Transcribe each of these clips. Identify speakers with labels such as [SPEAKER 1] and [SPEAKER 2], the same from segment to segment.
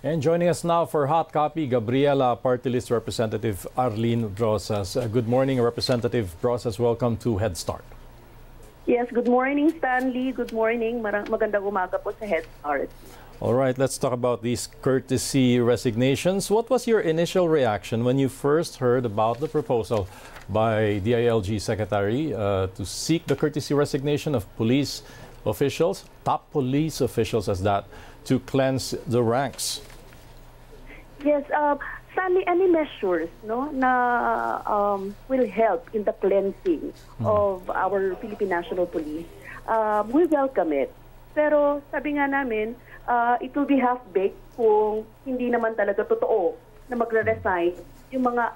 [SPEAKER 1] And joining us now for Hot Copy, Gabriela, Party List Representative Arlene Brosas. Good morning, Representative Brosas. Welcome to Headstart.
[SPEAKER 2] Yes, good morning, Stanley. Good morning. Magandang umaga po sa Headstart.
[SPEAKER 1] All right, let's talk about these courtesy resignations. What was your initial reaction when you first heard about the proposal by DILG Secretary to seek the courtesy resignation of police officials, top police officials as that, to cleanse the ranks?
[SPEAKER 2] Yes, Stanley, any measures na will help in the cleansing of our Philippine National Police, we welcome it. Pero sabi nga namin, it will be half-baked kung hindi naman talaga totoo na magre-resign yung mga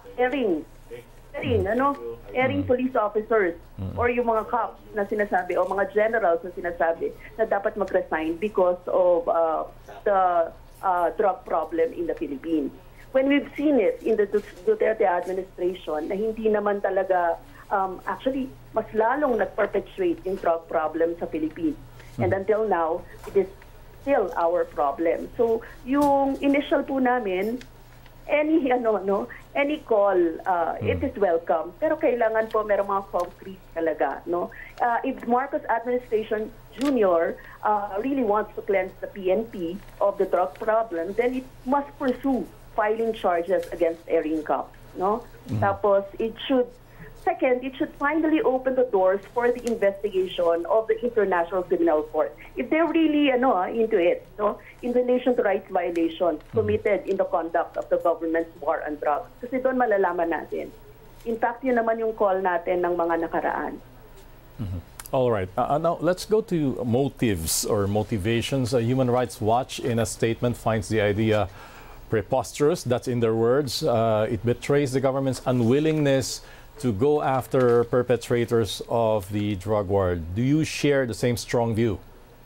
[SPEAKER 2] erring police officers or yung mga cops na sinasabi o mga generals na sinasabi na dapat mag-resign because of the drug problem in the Philippines. When we've seen it in the Duterte administration na hindi naman talaga actually mas lalong nag-perpetuate yung drug problem sa Philippines. And until now, it is still our problem. So yung initial po namin, any call, it is welcome. Pero kailangan po merong mga concrete talaga, no? If Marcos administration Jr. Really wants to cleanse the PNP of the drug problem, then it must pursue filing charges against erring cops, no? Tapos it should finally open the doors for the investigation of the International Criminal Court. If they're really into it, no, in relation to rights violations committed in the conduct of the government's war on drugs. Kasi doon malalaman natin. In fact, yun naman yung call natin ng mga nakaraan.
[SPEAKER 1] All right. Now, let's go to motives or motivations. Human Rights Watch, in a statement, finds the idea preposterous. That's in their words. It betrays the government's unwillingness to go after perpetrators of the drug war. Do you share the same strong view?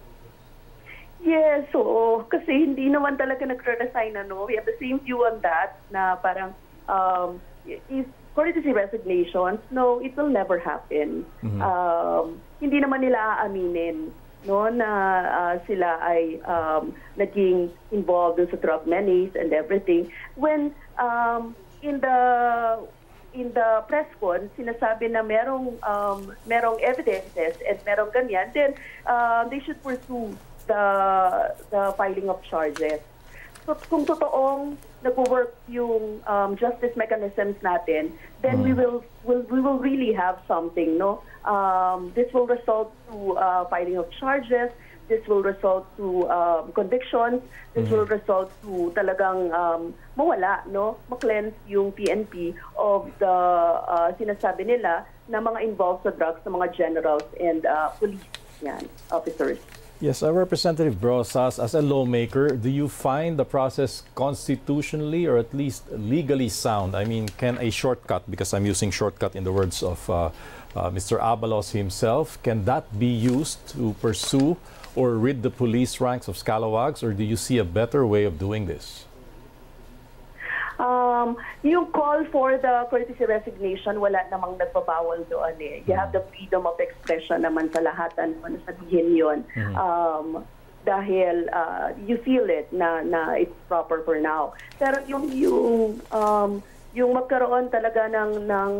[SPEAKER 2] Yes, so kasi hindi naman talaga nagre-resign, we have the same view on that na parang if courtesy resignations, no, it will never happen. Hindi naman nila aaminin na sila ay naging involved sa drug menace and everything. When in the press con, sinasabi na merong evidences and merong ganyan, then they should pursue the filing of charges. So kung totoong nag-work yung justice mechanisms natin, then we will really have something, no? This will result to filing of charges. This will result to convictions. This will result to talagang mawala, no? Ma-cleanse yung PNP of the sinasabi nila na mga involved sa drugs, na mga generals and police officers.
[SPEAKER 1] Yes, Representative Brosas, as a lawmaker, do you find the process constitutionally or at least legally sound? I mean, can a shortcut, because I'm using shortcut in the words of Mr. Abalos himself, can that be used to pursue or rid the police ranks of scalawags, or do you see a better way of doing this?
[SPEAKER 2] Yung call for the courtesy resignation, wala namang nagbabawal doon eh. You have the freedom of expression naman sa lahat, ano sabihin yun. Dahil you feel it na it's proper for now. Pero yung magkaroon talaga ng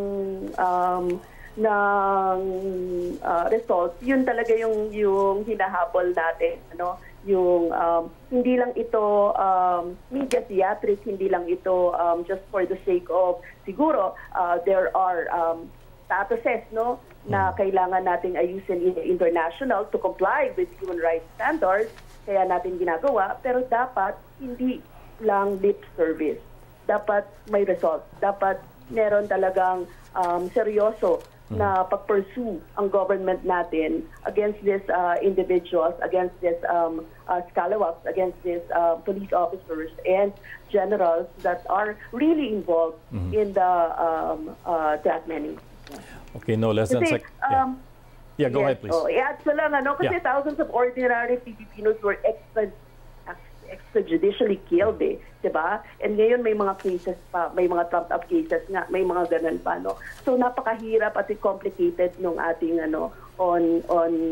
[SPEAKER 2] results, yun talaga yung hinahabol natin, yung hindi lang ito media theatrics, hindi lang ito just for the sake of siguro there are statuses na kailangan nating ayusin international to comply with human rights standards, kaya natin ginagawa, pero dapat hindi lang lip service, dapat may results, dapat meron talagang seryoso na pag-pursue ang government natin against these individuals, against these scalawags, against these police officers and generals that are really involved in the drug menace.
[SPEAKER 1] Okay, no less than yeah, go ahead, please.
[SPEAKER 2] I-add ko lang, kasi thousands of ordinary Filipinos were extrajudicially killed, diba? And ngayon may mga cases pa, may mga trumped-up cases nga, may mga ganun pa, no? So napakahirap at complicated nung ating on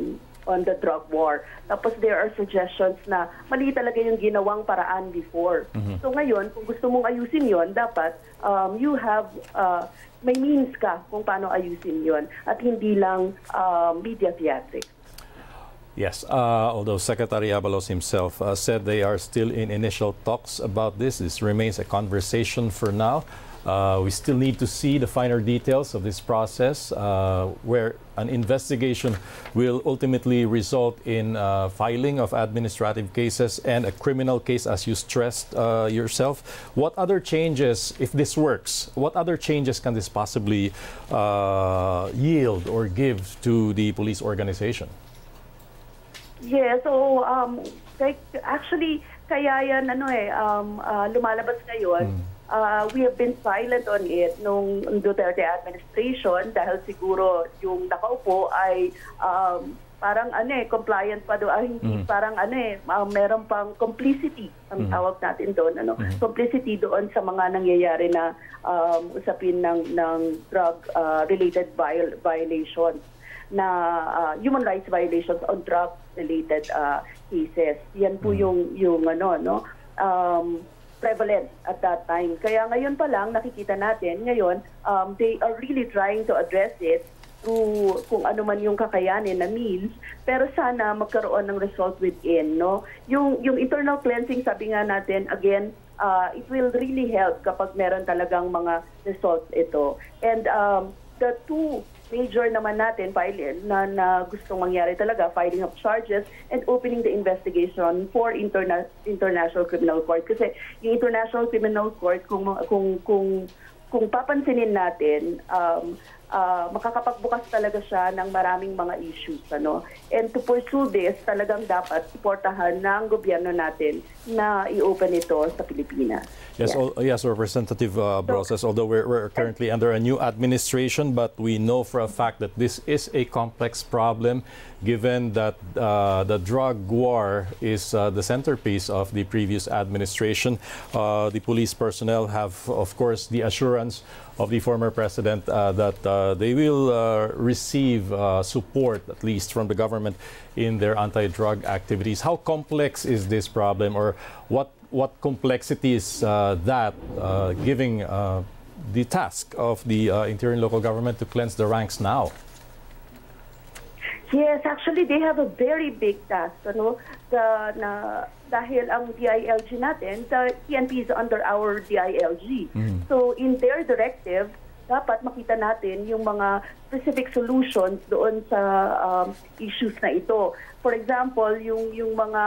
[SPEAKER 2] on the drug war. Tapos there are suggestions na mali talaga yung ginawang paraan before. So ngayon, kung gusto mong ayusin yon, dapat you have may means ka kung paano ayusin yon at hindi lang media theatrics.
[SPEAKER 1] Yes, although Secretary Abalos himself said they are still in initial talks about this. This remains a conversation for now. We still need to see the finer details of this process, where an investigation will ultimately result in filing of administrative cases and a criminal case, as you stressed yourself. What other changes, if this works, what other changes can this possibly yield or give to the police organization?
[SPEAKER 2] Yeah, so actually kaya yan lumalabas ngayon. We have been silent on it nung Duterte administration dahil siguro yung nakaupo ay parang compliant pa doon, hindi parang meron pang complicity ang tawag natin doon, complicity doon sa mga nangyayari na usapin ng drug related violations na human rights violations on drug related cases. Yan po yung prevalent at that time. Kaya ngayon pa lang nakikita natin ngayon they are really trying to address it through kung ano man yung kakayanin na means, pero sana magkaroon ng result within, no? Yung internal cleansing, sabi nga natin again, it will really help kapag meron talagang mga results ito. And the two major naman natin na gustong mangyari talaga, filing of charges and opening the investigation for International Criminal Court. Kasi yung International Criminal Court, kung papansinin natin, makakapagbukas talaga siya ng maraming mga issues. And to pursue this, talagang dapat suportahan ng gobyerno natin na i-open ito sa Pilipinas.
[SPEAKER 1] Yes, yes, Representative Brosas, although we're currently under a new administration, but we know for a fact that this is a complex problem given that the drug war is the centerpiece of the previous administration. The police personnel have, of course, the assurance of the former president that they will receive support, at least from the government, in their anti-drug activities. How complex is this problem, or what complexity is that giving the task of the interior and local government to cleanse the ranks now?
[SPEAKER 2] Yes, actually they have a very big task. Dahil ang DILG natin, the PNP is under our DILG. So in their directive, dapat makita natin yung mga specific solutions doon sa issues na ito. For example, yung mga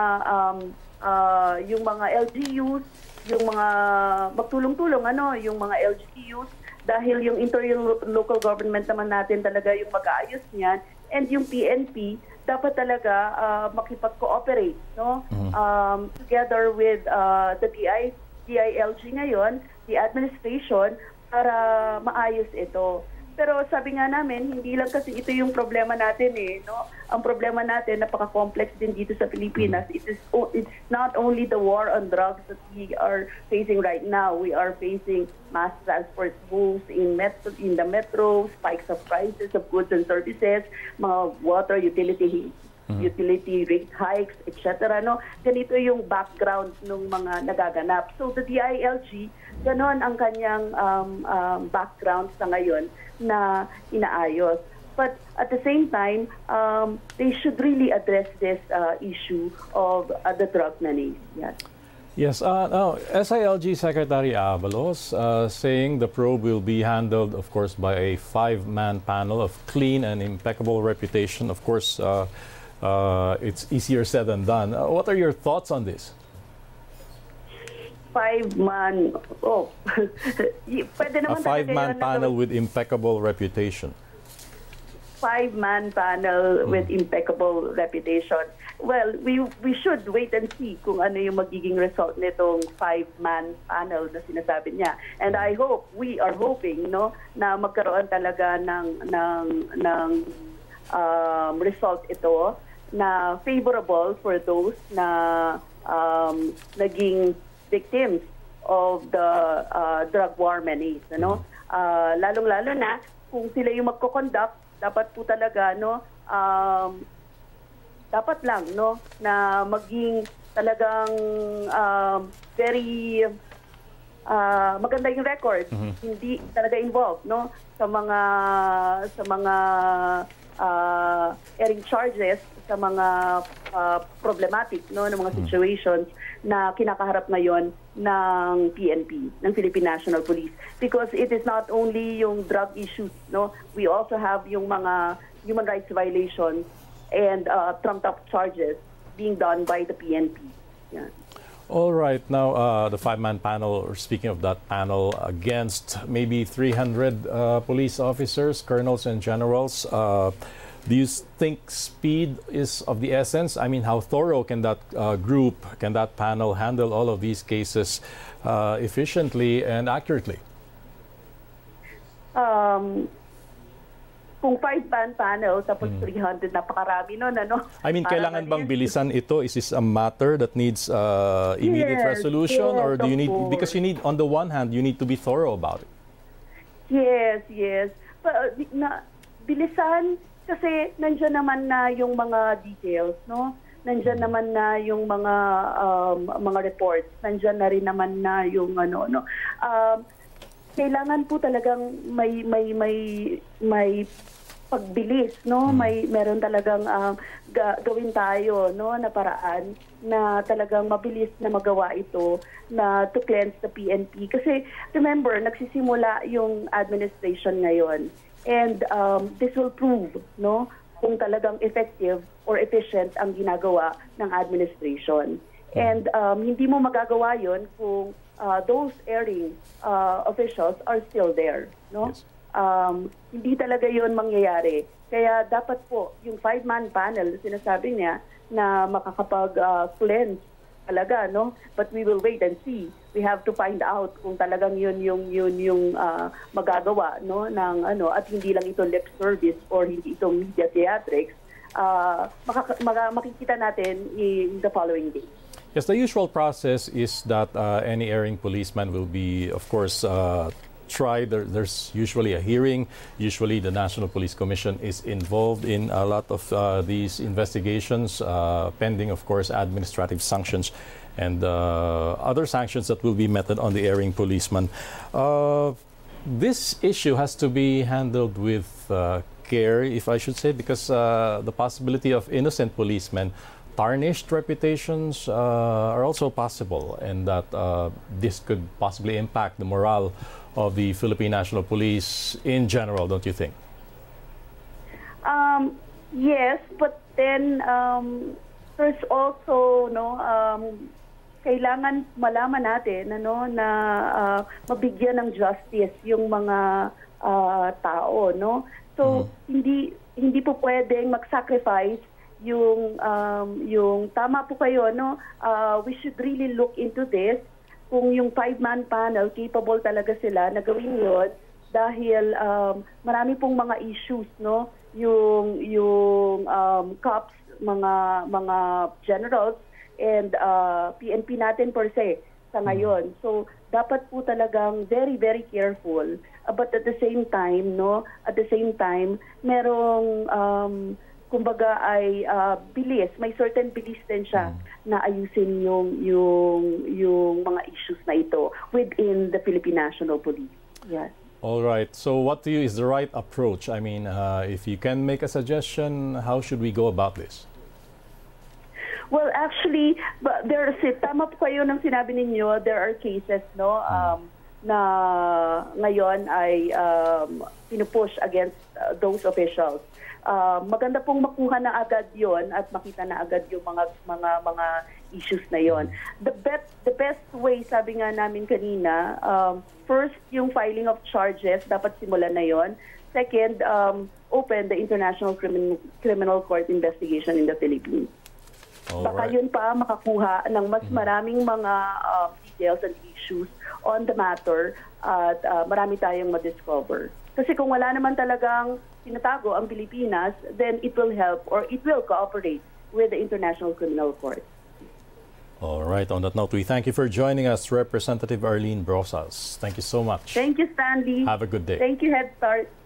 [SPEAKER 2] LGUs, yung mga magtulong-tulong, yung mga LGUs, dahil yung interior local government naman natin talaga yung mag-aayos niyan, and yung PNP dapat talaga makipag-cooperate, together with the DILG ngayon, the administration, para maayos ito. Pero sabi nga namin, hindi lang kasi ito yung problema natin Ang problema natin, napaka-complex din dito sa Pilipinas. It's not only the war on drugs that we are facing right now. We are facing mass transport moves in the metro, spikes of prices of goods and services, mga water utility rate hikes, etc. Ganito yung background ng mga nagaganap. So the DILG, ganon ang kanyang background sa ngayon na inaayos. But at the same time, they should really address this issue of the drug menace.
[SPEAKER 1] Yes, now, SILG Secretary Abalos saying the probe will be handled, of course, by a 5-man panel of clean and impeccable reputation. Of course, it's easier said than done. What are your thoughts on this?
[SPEAKER 2] 5-man, pwede naman
[SPEAKER 1] a 5-man panel with impeccable reputation.
[SPEAKER 2] 5-man panel with impeccable reputation. Well, we should wait and see kung ano yung magiging result nitong 5-man panel na sinasabi niya. And we are hoping, na magkaroon talaga ng result ito na favorable for those na naging victims of the drug war menace. Lalong-lalo na kung sila yung magko-conduct, dapat po talaga dapat lang, no, na maging talagang very maganda yung record, hindi talaga involved, no, sa mga airing charges, sa mga problematic, no, ng mga situations na kinakaharap ngayon ng PNP, ng Philippine National Police, because it is not only yung drug issues, no, we also have yung mga human rights violations and trumped up charges being done by the PNP. Yeah.
[SPEAKER 1] All right, now the five-man panel, or speaking of that panel, against maybe 300 police officers, colonels and generals. Do you think speed is of the essence? I mean, how thorough can that group, can that panel handle all of these cases efficiently and accurately?
[SPEAKER 2] Kung 5-man panel, tapos 300, napakarami nun, ano?
[SPEAKER 1] I mean, kailangan bang bilisan ito? Is this a matter that needs immediate resolution? Or do you need, because you need, on the one hand, you need to be thorough about it?
[SPEAKER 2] Yes. Bilisan, kasi nandiyan naman na yung mga details, no? Nandiyan naman na yung mga reports. Nandiyan na rin naman na yung ano, no? Kailangan po talagang may pagbilis, no? Meron talagang gawin tayo, no, na paraan na talagang mabilis na magawa ito, na to cleanse the PNP. Kasi remember, nagsisimula yung administration ngayon, and this will prove, no, kung talagang effective or efficient ang ginagawa ng administration. And hindi mo magagawa yon kung those airing officials are still there, no? Yes. Hindi talaga yon mangyayari. Kaya dapat po yung 5-man panel, sinasabi niya na makakapag-cleanse talaga, no? But we will wait and see. We have to find out kung talagang yun yung magagawa, no, ng ano, at hindi lang ito lip service or hindi ito media theatrics. Makikita natin in the following days.
[SPEAKER 1] Yes, the usual process is that any erring policeman will be, of course, tried. There's usually a hearing. Usually the National Police Commission is involved in a lot of these investigations, pending, of course, administrative sanctions and other sanctions that will be meted on the erring policeman. This issue has to be handled with care, if I should say, because the possibility of innocent policemen, tarnished reputations are also possible, and that this could possibly impact the morale of the Philippine National Police in general, don't you think?
[SPEAKER 2] Yes, but then there's also, no, kailangan malaman natin, ano, na mabigyan ng justice yung mga tao, no? So hindi po pwedeng mag-sacrifice yung tama po kayo, no? We should really look into this, kung yung 5-man panel capable talaga sila na gawin yun, dahil marami pong mga issues, no? Yung cops, mga generals and PNP natin per se sa ngayon. So dapat po talagang very, very careful, but at the same time, no, merong kumbaga ay bilis, may certain bilis din siya na ayusin yung mga issues na ito within the Philippine National Police. Yes.
[SPEAKER 1] All right. So what to you is the right approach? I mean, if you can make a suggestion, how should we go about this?
[SPEAKER 2] Well, actually, tama po kayo ng sinabi ninyo, there are cases, no, na ngayon ay pinupush against those officials. Maganda pong makuha na agad yon at makita na agad yung mga issues na yon. The best way, sabi nga namin kanina, first yung filing of charges, dapat simulan na yon. Second, open the International Criminal Court investigation in the Philippines. Baka yun pa makakuha ng mas maraming mga details and issues on the matter at marami tayong ma-discover. Kasi kung wala naman talagang tinatago ang Pilipinas, then it will help or it will cooperate with the International Criminal Court.
[SPEAKER 1] All right. On that note, we thank you for joining us, Representative Arlene Brosas. Thank you so much.
[SPEAKER 2] Thank you, Stanley.
[SPEAKER 1] Have a good day.
[SPEAKER 2] Thank you, Headstart.